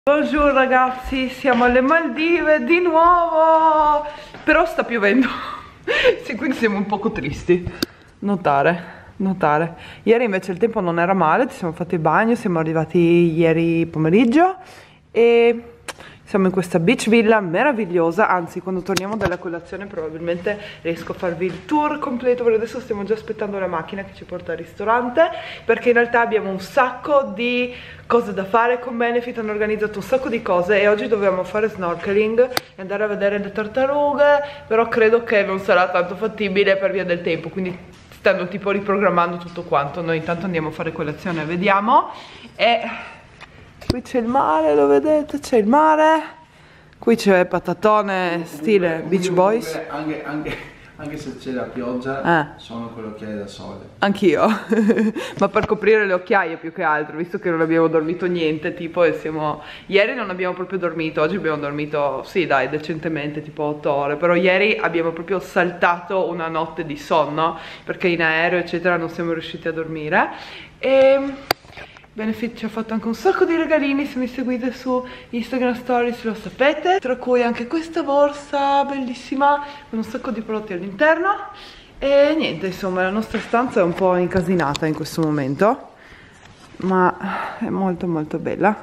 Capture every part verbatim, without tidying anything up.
Buongiorno ragazzi, siamo alle Maldive di nuovo, però sta piovendo, sì, quindi siamo un poco tristi. Notare, notare. Ieri invece il tempo non era male, ci siamo fatti il bagno, siamo arrivati ieri pomeriggio e siamo in questa beach villa meravigliosa. Anzi, quando torniamo dalla colazione probabilmente riesco a farvi il tour completo, perché adesso stiamo già aspettando la macchina che ci porta al ristorante, perché in realtà abbiamo un sacco di cose da fare con Benefit, hanno organizzato un sacco di cose e oggi dobbiamo fare snorkeling e andare a vedere le tartarughe, però credo che non sarà tanto fattibile per via del tempo, quindi stanno tipo riprogrammando tutto quanto. Noi intanto andiamo a fare colazione, vediamo. E qui c'è il mare, lo vedete? C'è il mare. Qui c'è patatone stile Beach Boys. Anche, anche, anche se c'è la pioggia, eh. sono con le occhiaie da sole. Anch'io. Ma per coprire le occhiaie più che altro, visto che non abbiamo dormito niente, tipo, e siamo... Ieri non abbiamo proprio dormito, oggi abbiamo dormito, sì dai, decentemente, tipo otto ore. Però ieri abbiamo proprio saltato una notte di sonno, perché in aereo, eccetera, non siamo riusciti a dormire. E... Benefit ci ha fatto anche un sacco di regalini, se mi seguite su Instagram Stories lo sapete, tra cui anche questa borsa bellissima con un sacco di prodotti all'interno. E niente, insomma, la nostra stanza è un po' incasinata in questo momento, ma è molto molto bella.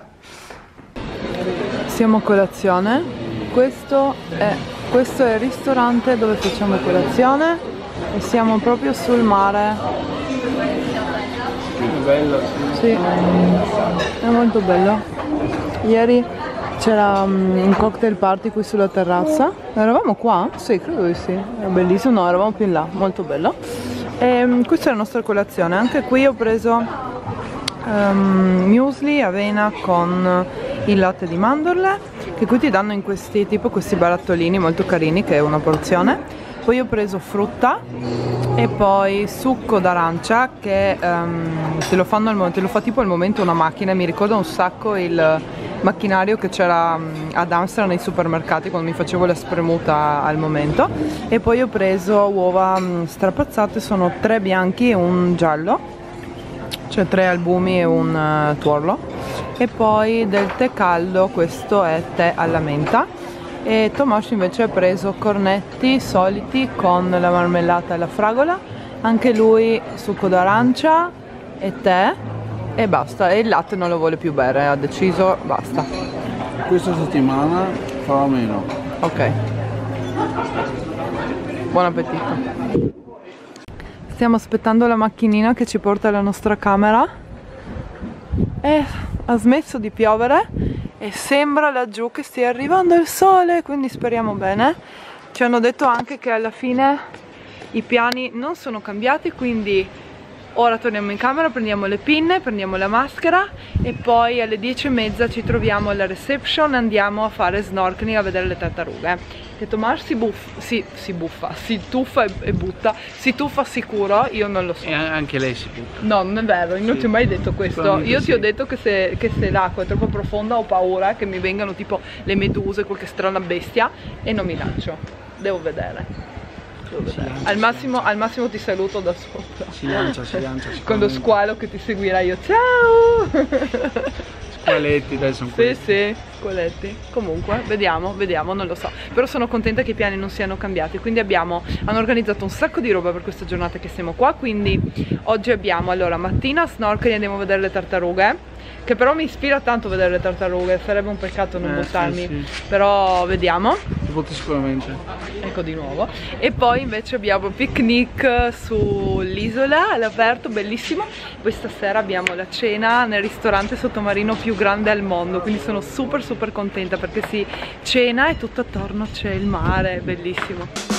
Siamo a colazione. Questo è, questo è il ristorante dove facciamo colazione e siamo proprio sul mare. Bello, sì. Sì, è molto bello. Ieri c'era um, un cocktail party qui sulla terrazza. Eravamo qua? Sì, credo di sì. Era bellissimo, no, eravamo più in là, molto bello. E um, questa è la nostra colazione. Anche qui ho preso um, muesli, avena con il latte di mandorle, che qui ti danno in questi, tipo questi barattolini molto carini, che è una porzione. Poi ho preso frutta e poi succo d'arancia che um, te lo fanno al, te lo fa tipo al momento una macchina. Mi ricorda un sacco il macchinario che c'era um, ad Amsterdam nei supermercati quando mi facevo la spremuta al momento. E poi ho preso uova um, strapazzate, sono tre bianchi e un giallo, cioè tre albumi e un uh, tuorlo. E poi del tè caldo, questo è tè alla menta. E Tomas invece ha preso cornetti soliti con la marmellata e la fragola, anche lui succo d'arancia e tè e basta, e il latte non lo vuole più bere, ha deciso, basta. Questa settimana farò meno. Ok, buon appetito. Stiamo aspettando la macchinina che ci porta alla nostra camera e ha smesso di piovere e sembra laggiù che stia arrivando il sole, quindi speriamo bene. Ci hanno detto anche che alla fine i piani non sono cambiati, quindi ora torniamo in camera, prendiamo le pinne, prendiamo la maschera e poi alle dieci e mezza ci troviamo alla reception e andiamo a fare snorkeling a vedere le tartarughe. Che Tomas si buffa, si, si buffa, si tuffa e, e butta, si tuffa sicuro, io non lo so. E anche lei si butta. No, non è vero, non sì. Ti ho mai detto questo. Io ti sì. ho detto che se, che se l'acqua è troppo profonda ho paura che mi vengano tipo le meduse, qualche strana bestia, e non mi lancio. Devo vedere. Devo vedere. Al, massimo, al massimo ti saluto da sopra. Si lancia, si lancia. Con lo squalo che ti seguirà io. Ciao! Squaletti, dai, sono sì, sì, squaletti. Comunque, vediamo, vediamo, non lo so. Però sono contenta che i piani non siano cambiati. Quindi abbiamo, hanno organizzato un sacco di roba per questa giornata che siamo qua. Quindi oggi abbiamo, allora, mattina snorkeling, andiamo a vedere le tartarughe, che però mi ispira tanto vedere le tartarughe, sarebbe un peccato non eh, buttarmi, sì, sì. Però vediamo. Ti voto sicuramente. Ecco di nuovo. E poi invece abbiamo picnic sull'isola all'aperto, bellissimo. Questa sera abbiamo la cena nel ristorante sottomarino più grande al mondo, quindi sono super super contenta perché si cena e tutto attorno c'è il mare, bellissimo.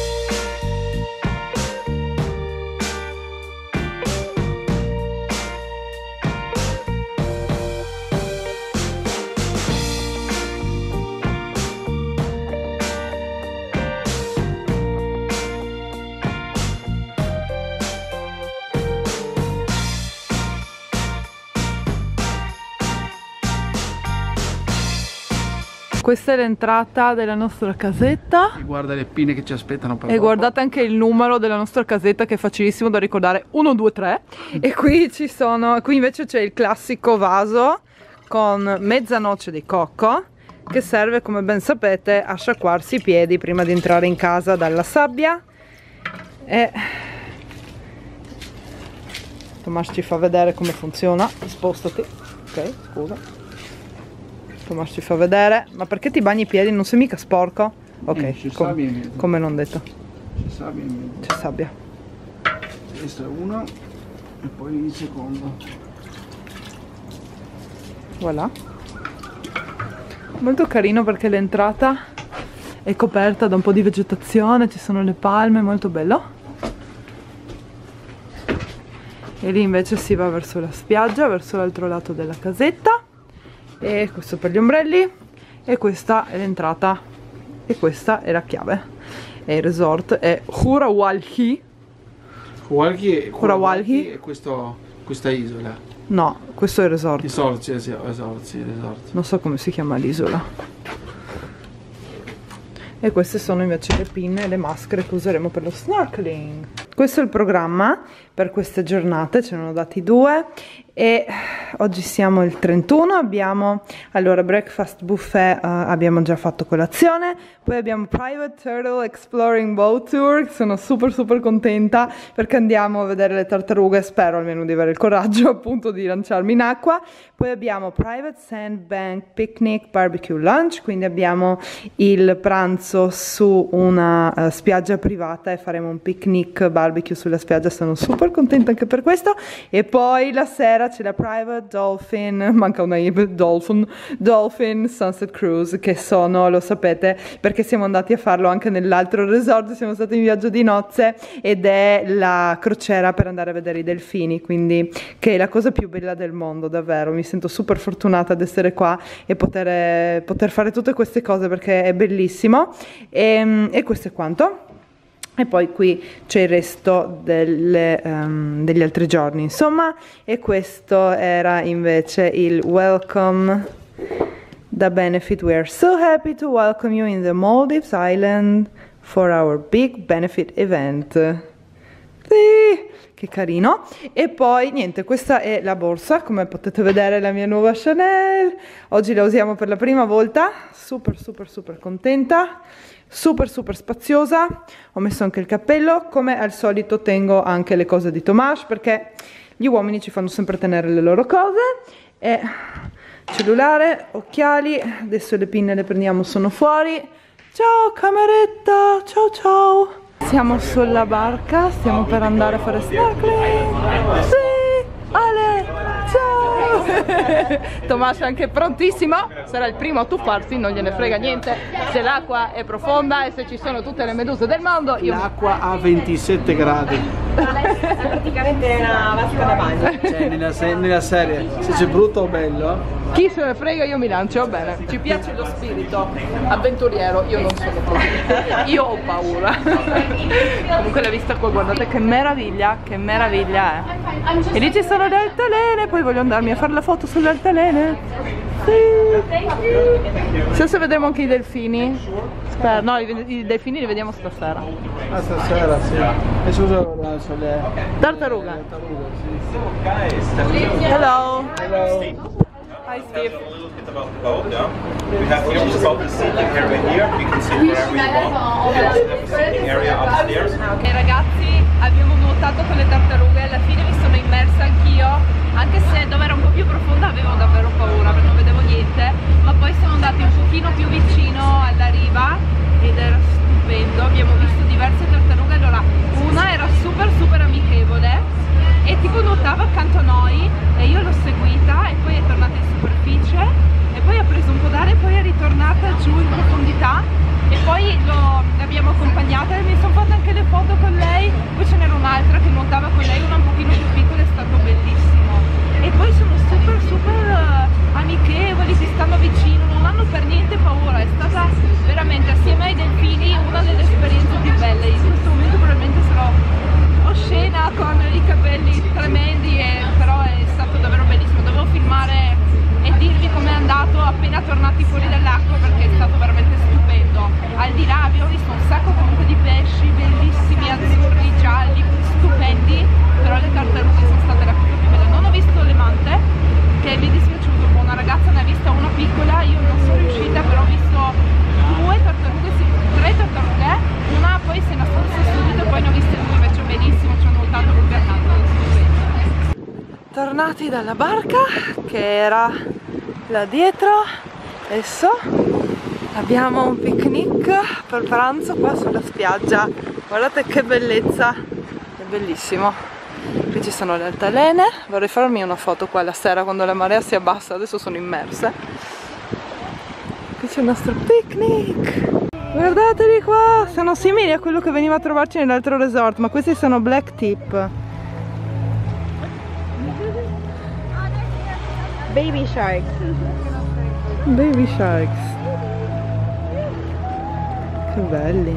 Questa è l'entrata della nostra casetta. E guarda le pinne che ci aspettano per E dopo. Guardate anche il numero della nostra casetta, che è facilissimo da ricordare, uno due tre. E qui ci sono, qui invece c'è il classico vaso con mezza noce di cocco, che serve, come ben sapete, a sciacquarsi i piedi prima di entrare in casa dalla sabbia. E Tomas ci fa vedere come funziona. Spostati. Ok, scusa. Tomas ci fa vedere. Ma perché ti bagni i piedi? Non sei mica sporco? Ok, Eh, c'è com sabbia in mezzo. come non detto. C'è sabbia in mezzo. C'è sabbia. Questo è uno e poi il secondo. Voilà. Molto carino perché l'entrata è coperta da un po' di vegetazione, ci sono le palme, molto bello. E lì invece si va verso la spiaggia, verso l'altro lato della casetta. E questo per gli ombrelli. E questa è l'entrata. E questa è la chiave. E il resort è Hurawalhi. Huawalhi Hurawalhi. è questo, questa isola. No, questo è il resort. Esorzi, esorzi, esorzi. Non so come si chiama l'isola. E queste sono invece le pinne e le maschere che useremo per lo snorkeling. Questo è il programma per queste giornate, ce ne hanno dati due e oggi siamo il trentuno, abbiamo allora breakfast buffet, uh, abbiamo già fatto colazione, poi abbiamo Private Turtle Exploring Boat Tour, sono super super contenta perché andiamo a vedere le tartarughe, spero almeno di avere il coraggio appunto di lanciarmi in acqua. Poi abbiamo Private Sandbank Picnic Barbecue Lunch, quindi abbiamo il pranzo su una uh, spiaggia privata e faremo un picnic barbecue sulla spiaggia, sono super contenta anche per questo. E poi la sera c'è la Private Dolphin, manca una I, Dolphin, Dolphin Sunset Cruise, che sono, lo sapete, perché siamo andati a farlo anche nell'altro resort, siamo stati in viaggio di nozze ed è la crociera per andare a vedere i delfini, quindi che è la cosa più bella del mondo, davvero, mi sento super fortunata ad essere qua e poter, poter fare tutte queste cose perché è bellissimo. E, e questo è quanto. E poi qui c'è il resto delle, um, degli altri giorni, insomma, e questo era invece il welcome da Benefit. We are so happy to welcome you in the Maldives Island for our big benefit event. Sì, che carino. E poi niente, questa è la borsa, come potete vedere la mia nuova Chanel. Oggi la usiamo per la prima volta, super super super contenta. Super super spaziosa, ho messo anche il cappello, come al solito tengo anche le cose di Tomas perché gli uomini ci fanno sempre tenere le loro cose. E cellulare, occhiali, adesso le pinne le prendiamo, sono fuori. Ciao cameretta, ciao ciao. Siamo sulla barca, stiamo per andare a fare snorkeling. Sì, Ale, ciao. Tomas è anche prontissimo, sarà il primo a tuffarsi, non gliene frega niente se l'acqua è profonda e se ci sono tutte le meduse del mondo. Io... L'acqua a ventisette gradi. Praticamente è una vasca da bagno. Cioè nella, se nella serie, se c'è brutto o bello. Chi se ne frega, io mi lancio, bene. Ci piace lo spirito avventuriero, io non sono così. Io ho paura. Comunque la vista qua, guardate che meraviglia, che meraviglia è. E lì ci sono le altalene, poi voglio andarmi a fare la foto sulle altalene. Sì. Se vedremo anche i delfini. Spero, no, i, i delfini li vediamo stasera. Ah, stasera, sì. E scusa, le Tartaruga. Tartaruga, sì. Hello. Hello. Hi Steve. A little bit about the boat, yeah. We have here what's called the seating area here. You can sit wherever you want. We also have a seating area upstairs. Ok ragazzi, abbiamo nuotato con le tartarughe, alla fine mi sono immersa anch'io, anche se dove era un po' più profonda avevo davvero paura perché non vedevo niente, ma poi siamo andati un pochino più vicino alla riva ed era stupendo, abbiamo visto diverse tartarughe. Allora, una era super super amichevole e tipo nuotava accanto a noi e io l'ho seguita e poi è tornata in superficie e poi ha preso un po' d'aria e poi è ritornata giù in profondità e poi l'abbiamo accompagnata e mi sono fatte anche le foto con lei. Poi ce n'era un'altra che nuotava con lei, una un pochino più piccola, è stato bellissimo. E poi sono super super uh, amichevoli, si stanno vicino, tornati dalla barca che era là dietro. Adesso abbiamo un picnic per pranzo qua sulla spiaggia. Guardate che bellezza, è bellissimo. Qui ci sono le altalene. Vorrei farmi una foto qua la sera quando la marea si abbassa. Adesso sono immerse. Qui c'è il nostro picnic. Guardateli qua, sono simili a quello che veniva a trovarci nell'altro resort, ma questi sono black tip. Baby sharks. Baby sharks. Che belli.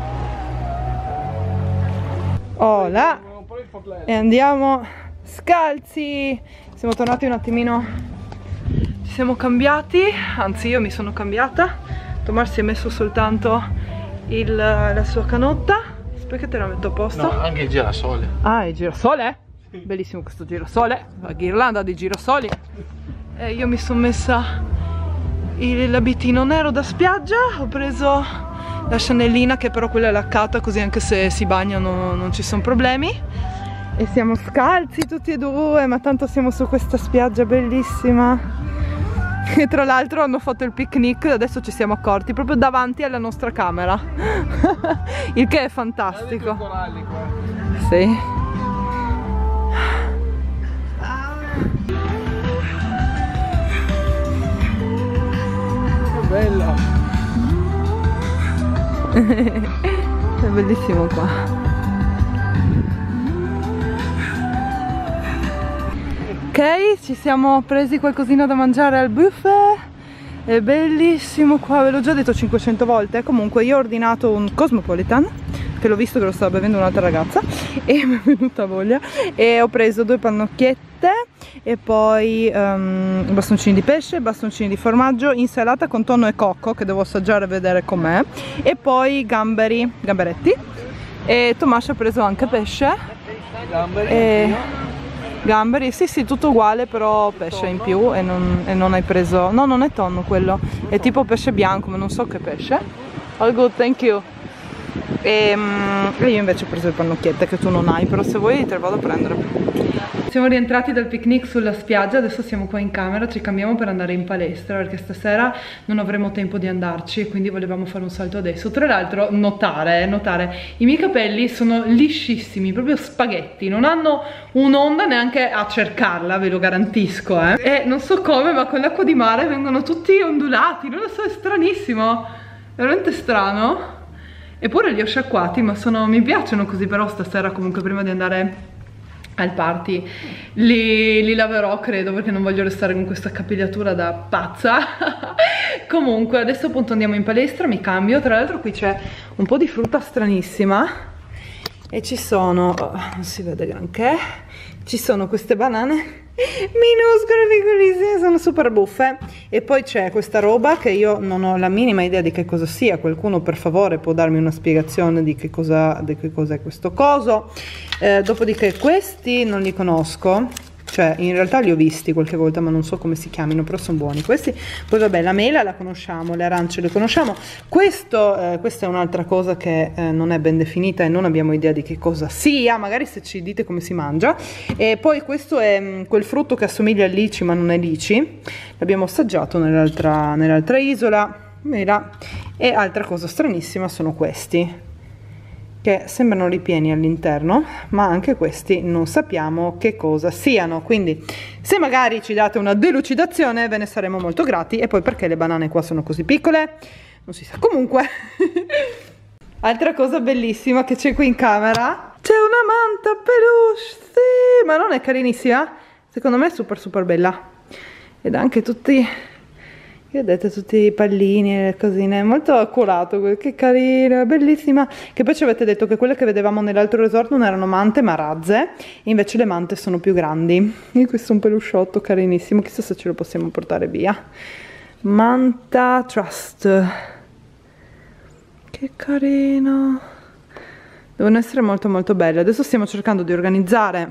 Oh là. E andiamo scalzi. Siamo tornati un attimino. Ci siamo cambiati. Anzi, io mi sono cambiata. Tommaso si è messo soltanto il, la sua canotta. Aspetta che te la metto a posto. No, anche il girasole. Ah, il girasole? Bellissimo questo girasole. La ghirlanda di girasoli. E io mi sono messa l'abitino nero da spiaggia. Ho preso la Chanelina, che però quella è laccata, così anche se si bagnano non ci sono problemi. E siamo scalzi tutti e due, ma tanto siamo su questa spiaggia bellissima. E tra l'altro hanno fatto il picnic, adesso ci siamo accorti, proprio davanti alla nostra camera. Il che è fantastico. Sì. Che bella. È bellissimo qua. Ok, ci siamo presi qualcosina da mangiare al buffet. È bellissimo qua, ve l'ho già detto cinquecento volte. Comunque io ho ordinato un Cosmopolitan, che l'ho visto che lo stava bevendo un'altra ragazza e mi è venuta voglia. E ho preso due pannocchiette e poi um, bastoncini di pesce, bastoncini di formaggio, insalata con tonno e cocco, che devo assaggiare e vedere com'è, e poi gamberi, gamberetti. E Tommaso ha preso anche pesce. Gamberi. E... gamberi, sì sì, tutto uguale, però pesce in più. E non, e non hai preso, no, non è tonno quello, è tipo pesce bianco, ma non so che pesce. All good, thank you. E, e io invece ho preso le pannocchiette che tu non hai, però se vuoi te le vado a prendere. Siamo rientrati dal picnic sulla spiaggia, adesso siamo qua in camera, ci cambiamo per andare in palestra perché stasera non avremo tempo di andarci e quindi volevamo fare un salto adesso. Tra l'altro notare, notare, i miei capelli sono liscissimi, proprio spaghetti, non hanno un'onda neanche a cercarla, ve lo garantisco, eh. E non so come, ma con l'acqua di mare vengono tutti ondulati, non lo so, è stranissimo, è veramente strano. Eppure li ho sciacquati, ma sono, mi piacciono così, però stasera comunque prima di andare al party li, li laverò, credo, perché non voglio restare con questa capigliatura da pazza. Comunque adesso appunto andiamo in palestra, mi cambio. Tra l'altro qui c'è un po' di frutta stranissima e ci sono, oh, non si vede granché, ci sono queste banane minuscole, piccolissime, sono super buffe. E poi c'è questa roba che io non ho la minima idea di che cosa sia. Qualcuno per favore può darmi una spiegazione di che cosa, di che cos'è questo coso. Eh, dopodiché questi non li conosco, cioè in realtà li ho visti qualche volta ma non so come si chiamino, però sono buoni questi. Poi vabbè, la mela la conosciamo, le arance le conosciamo. Questo, eh, questa è un'altra cosa che eh, non è ben definita e non abbiamo idea di che cosa sia, magari se ci dite come si mangia. E poi questo è mh, quel frutto che assomiglia al lici ma non è lici, l'abbiamo assaggiato nell'altra nell'altra isola, mela. E altra cosa stranissima sono questi, che sembrano ripieni all'interno, ma anche questi non sappiamo che cosa siano, quindi se magari ci date una delucidazione ve ne saremo molto grati. E poi perché le banane qua sono così piccole? Non si sa. Comunque altra cosa bellissima che c'è qui in camera, c'è una manta peluche, sì, ma non è carinissima? Secondo me è super super bella, ed anche tutti, vedete, tutti i pallini e le cosine, molto accurato, che carino, è bellissima. Che poi ci avete detto che quelle che vedevamo nell'altro resort non erano mante ma razze, invece le mante sono più grandi. E questo è un pelusciotto carinissimo, chissà se ce lo possiamo portare via. Manta Trust, che carino, devono essere molto molto belle. Adesso stiamo cercando di organizzare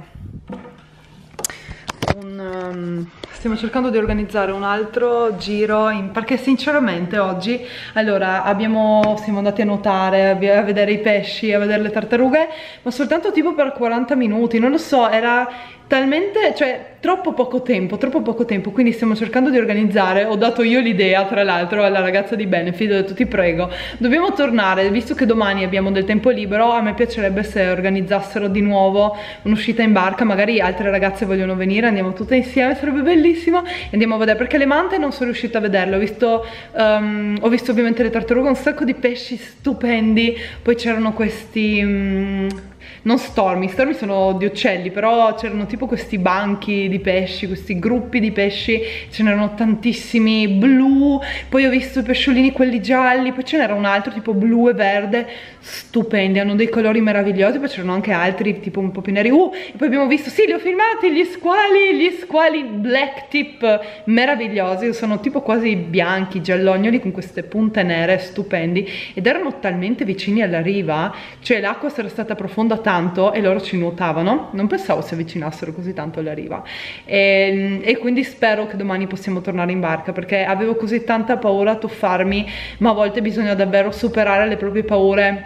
un... Um, stiamo cercando di organizzare un altro giro in, perché sinceramente oggi allora abbiamo siamo andati a nuotare, a vedere i pesci, a vedere le tartarughe, ma soltanto tipo per quaranta minuti, non lo so, era talmente, cioè troppo poco tempo, troppo poco tempo, quindi stiamo cercando di organizzare. Ho dato io l'idea, tra l'altro, alla ragazza di Benefit, ho detto ti prego, dobbiamo tornare, visto che domani abbiamo del tempo libero, a me piacerebbe se organizzassero di nuovo un'uscita in barca, magari altre ragazze vogliono venire, andiamo tutte insieme, sarebbe bellissimo, andiamo a vedere, perché le mante non sono riuscita a vederle, ho visto, um, ho visto ovviamente le tartarughe, un sacco di pesci stupendi, poi c'erano questi... Um, non stormi, stormi sono di uccelli, però c'erano tipo questi banchi di pesci, questi gruppi di pesci, ce n'erano tantissimi blu, poi ho visto i pesciolini quelli gialli, poi ce n'era un altro tipo blu e verde, stupendi, hanno dei colori meravigliosi, poi c'erano anche altri tipo un po' più neri, uh, e poi abbiamo visto, sì li ho filmati, gli squali, gli squali black tip, meravigliosi, sono tipo quasi bianchi, giallognoli con queste punte nere, stupendi, ed erano talmente vicini alla riva, cioè l'acqua sarà stata profonda tanto e loro ci nuotavano, non pensavo si avvicinassero così tanto alla riva, e, e quindi spero che domani possiamo tornare in barca, perché avevo così tanta paura a tuffarmi, ma a volte bisogna davvero superare le proprie paure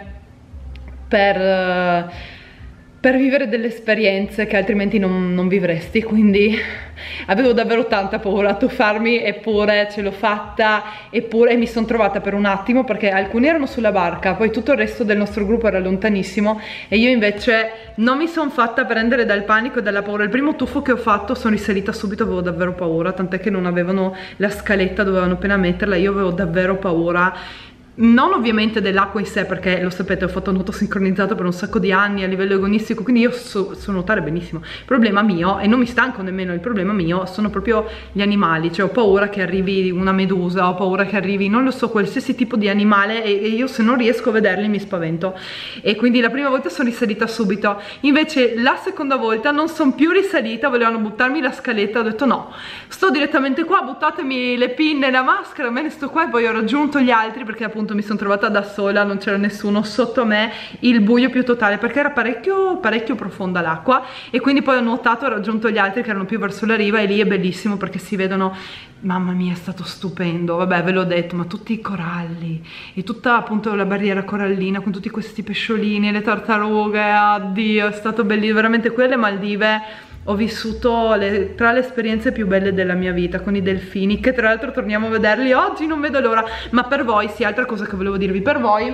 per, per vivere delle esperienze che altrimenti non, non vivresti, quindi avevo davvero tanta paura a tuffarmi, eppure ce l'ho fatta, eppure mi sono trovata per un attimo, perché alcuni erano sulla barca, poi tutto il resto del nostro gruppo era lontanissimo e io invece non mi sono fatta prendere dal panico e dalla paura. Il primo tuffo che ho fatto sono risalita subito, avevo davvero paura, tant'è che non avevano la scaletta, dovevano appena metterla, io avevo davvero paura. Non ovviamente dell'acqua in sé, perché lo sapete, ho fatto nuoto sincronizzato per un sacco di anni a livello agonistico, quindi io so, so nuotare benissimo. Il problema mio, e non mi stanco nemmeno, il problema mio sono proprio gli animali, cioè ho paura che arrivi una medusa, ho paura che arrivi, non lo so, qualsiasi tipo di animale, e, e io se non riesco a vederli mi spavento, e quindi la prima volta sono risalita subito, invece la seconda volta non sono più risalita, volevano buttarmi la scaletta, ho detto no, sto direttamente qua, buttatemi le pinne, la maschera, me ne sto qua, e poi ho raggiunto gli altri, perché appunto mi sono trovata da sola, non c'era nessuno sotto me, il buio più totale, perché era parecchio parecchio profonda l'acqua, e quindi poi ho nuotato, ho raggiunto gli altri che erano più verso la riva, e lì è bellissimo perché si vedono, mamma mia, è stato stupendo, vabbè ve l'ho detto, ma tutti i coralli e tutta appunto la barriera corallina con tutti questi pesciolini, le tartarughe, addio, è stato bellissimo, veramente quelle Maldive ho vissuto le, tra le esperienze più belle della mia vita, con i delfini, che tra l'altro torniamo a vederli oggi, non vedo l'ora. Ma per voi, sì, altra cosa che volevo dirvi, per voi,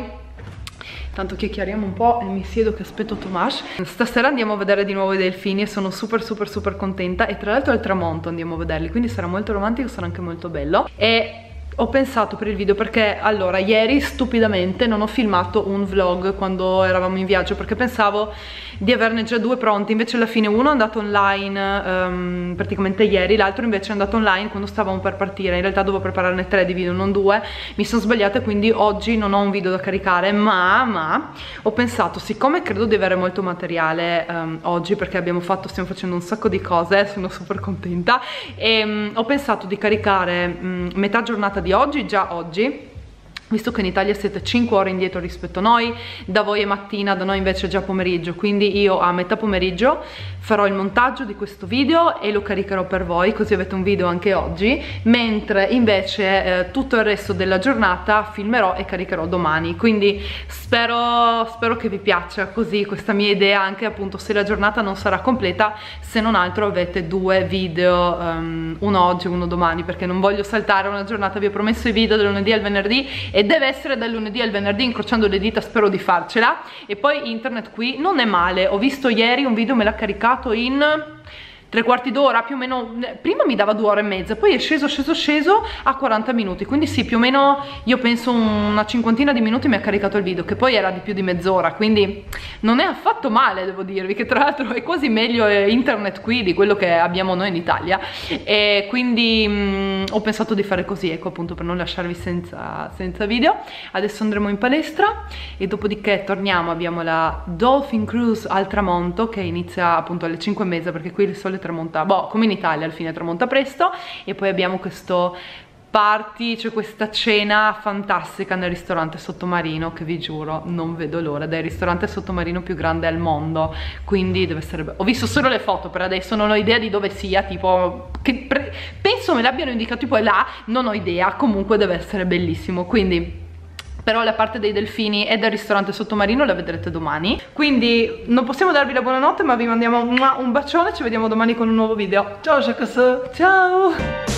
tanto chiacchieriamo un po' e mi siedo che aspetto Tomas, stasera andiamo a vedere di nuovo i delfini e sono super super super contenta, e tra l'altro al tramonto andiamo a vederli, quindi sarà molto romantico, sarà anche molto bello. E ho pensato per il video, perché allora ieri stupidamente non ho filmato un vlog quando eravamo in viaggio, perché pensavo di averne già due pronti, invece alla fine uno è andato online um, praticamente ieri, l'altro invece è andato online quando stavamo per partire. In realtà dovevo prepararne tre di video, non due, mi sono sbagliata, quindi oggi non ho un video da caricare, ma, ma ho pensato, siccome credo di avere molto materiale um, oggi, perché abbiamo fatto, stiamo facendo un sacco di cose, sono super contenta, e um, ho pensato di caricare um, metà giornata di oggi, già oggi, visto che in Italia siete cinque ore indietro rispetto a noi, da voi è mattina, da noi invece è già pomeriggio, quindi io a metà pomeriggio farò il montaggio di questo video e lo caricherò per voi, così avete un video anche oggi, mentre invece eh, tutto il resto della giornata filmerò e caricherò domani, quindi spero, spero che vi piaccia così questa mia idea, anche appunto se la giornata non sarà completa, se non altro avete due video, um, uno oggi e uno domani, perché non voglio saltare una giornata. Vi ho promesso i video del lunedì al venerdì e deve essere dal lunedì al venerdì, incrociando le dita, spero di farcela. E poi internet qui non è male, ho visto ieri un video, me l'ha caricato in tre quarti d'ora più o meno, prima mi dava due ore e mezza, poi è sceso sceso sceso a quaranta minuti, quindi sì, più o meno io penso una cinquantina di minuti mi ha caricato il video, che poi era di più di mezz'ora, quindi non è affatto male, devo dirvi, che tra l'altro è quasi meglio internet qui di quello che abbiamo noi in Italia, e quindi mh, ho pensato di fare così, ecco, appunto per non lasciarvi senza, senza video. Adesso andremo in palestra e dopodiché torniamo, abbiamo la Dolphin Cruise al tramonto che inizia appunto alle cinque e mezza, perché qui il sole tramonta, boh, come in Italia, al fine tramonta presto, e poi abbiamo questo party, cioè questa cena fantastica nel ristorante sottomarino, che vi giuro non vedo l'ora, ed è il ristorante sottomarino più grande al mondo, quindi deve essere, ho visto solo le foto per adesso, non ho idea di dove sia, tipo, che penso me l'abbiano indicato tipo è là, non ho idea, comunque deve essere bellissimo, quindi però la parte dei delfini e del ristorante sottomarino la vedrete domani. Quindi non possiamo darvi la buonanotte, ma vi mandiamo un bacione, ci vediamo domani con un nuovo video. Ciao, ciao!